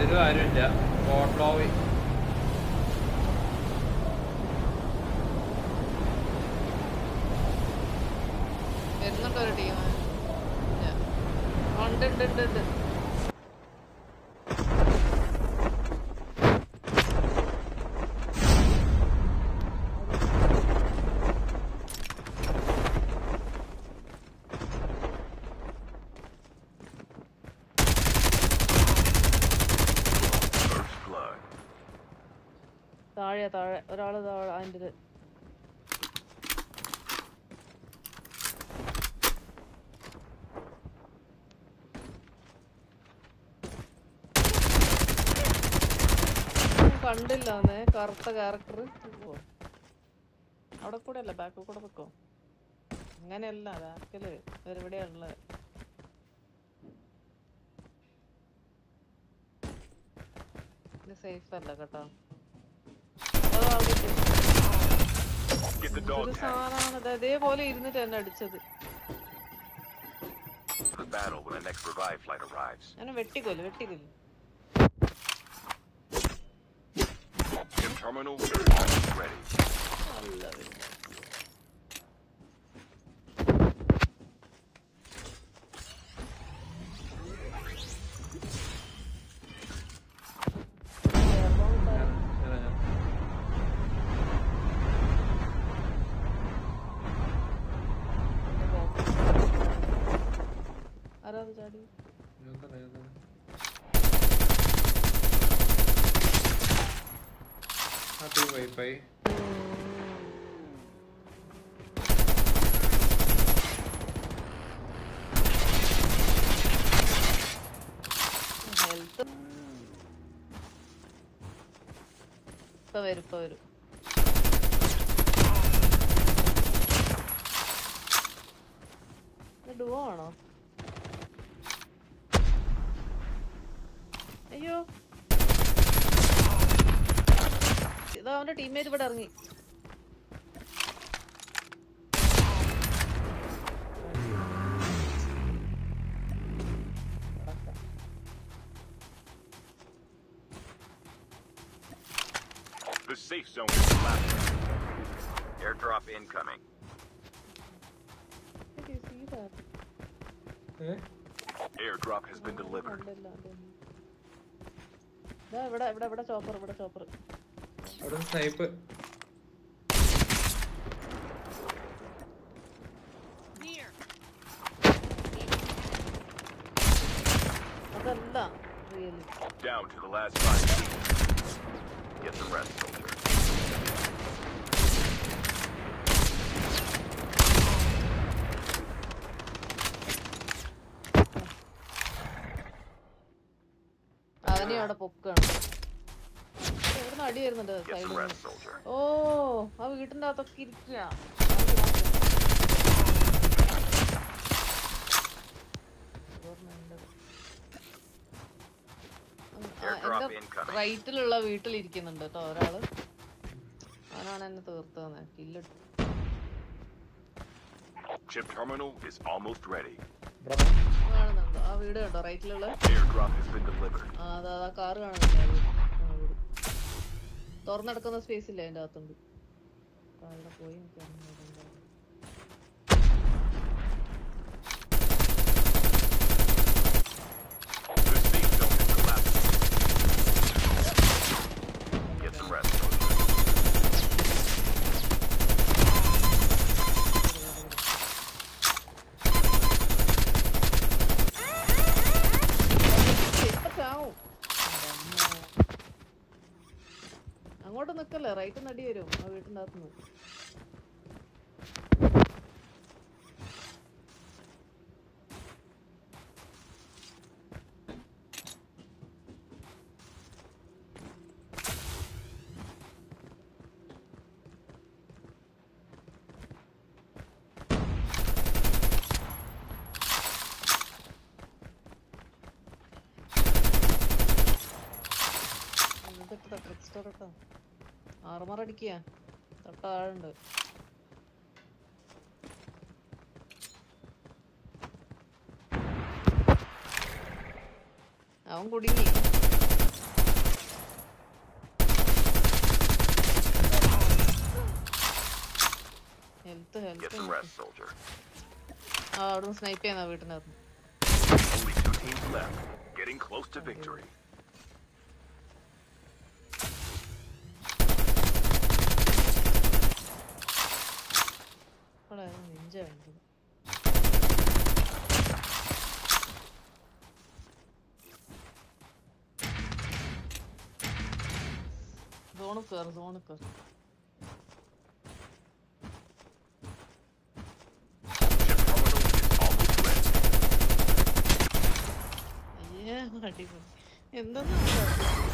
ഒരു കാര്യമില്ല. ഓവർഫ്ലോയി വരുന്നുണ്ടോ ഒരു ടീം? ഉണ്ട് ഉണ്ട് ഉണ്ട് ഉണ്ട്. താഴെ താഴെ ഒരാള് താഴെ അതിൻ്റെ കണ്ടില്ലാന്നേ കറുത്ത ക്യാരക്ടർ. അവിടെ കൂടെ അല്ല ബാക്കിൽ കൂടെ വെക്കോ? അങ്ങനെയല്ല ബാക്കില് എവിടെയാണുള്ളത്? സേഫ് അല്ല കേട്ടോ. ഒരു സാധനമാണ് അതേപോലെ ഇരുന്നിട്ട് എന്നെ അടിച്ചത്. ഞാൻ വെട്ടിക്കൊല്ലു വെട്ടിക്കൊല്ലു. ആരാത് ചാടി? വൈഫൈ ഹെൽത്ത് ഇപ്പൊ വരും ഇപ്പൊ വരും. ഡുവോ ആണോ? അയ്യോ ഇതാ അവന്റെ ടീംമേറ്റ് ഇവിടെ ഇറങ്ങി. The safe zone is collapsing. Airdrop incoming. Did you see that? Airdrop has been delivered. ഇവിടെ ചോപ്പർ അവിടെ സ്നൈപ്പ്. അതല്ല really. Down to the last 5 teams. Get the rest, soldier. അവനെ അവിടെ പൊക്കാണ്. എവിടുന്ന് അടി വരുന്നുണ്ട് സൈഡിൽ. ഓ ആ വീട്ടിന്റെ അകത്തൊക്കെ ഇരിക്കുക. എന്റെ റൈറ്റിലുള്ള വീട്ടിലിരിക്കുന്നുണ്ട് കേട്ടോ ഒരാള്. അവനാണ് എന്നെ തീർത്ത് തന്നെ കില്ലിട്ട്. Chip terminal is almost ready. കാണുന്നുണ്ടോ ആ വീട് കണ്ടോ റൈറ്റിലുള്ള? Airdrop has been delivered. ആ അതാ കാറ് കാണുന്നുണ്ട്. തുറന്നെടുക്കുന്ന സ്പേസ് ഇല്ല അതിന്റെ അകത്തുണ്ട്. അവിടെ പോയി അങ്ങോട്ട് നിക്കല്ലേ റൈറ്റ് നടി വരും ആ വീട്ടിന്റെ അകത്തുനിന്ന്. ആർമർ അടിക്കുക തൊട്ടാളുണ്ട്. അവൻ കുടുങ്ങി. Health Get some rest, soldier. ആ അവിടുന്ന് സ്നൈപ്പ് ചെയ്യുന്ന വീട്ടിനകത്ത്. Only 2 teams left. Getting close to victory. Ninja വേണ്ടത്. സോണ് കേറ്, സോണ് കേറ്. അയ്യേ അടിപൊളി. എന്തെന്നാ